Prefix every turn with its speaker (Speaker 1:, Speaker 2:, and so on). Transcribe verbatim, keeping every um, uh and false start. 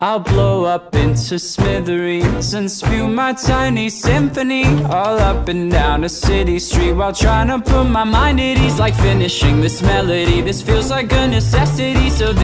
Speaker 1: I'll blow up into smithereens and spew my tiny symphony all up and down a city street while trying to put my mind at ease. Like finishing this melody, this feels like a necessity. So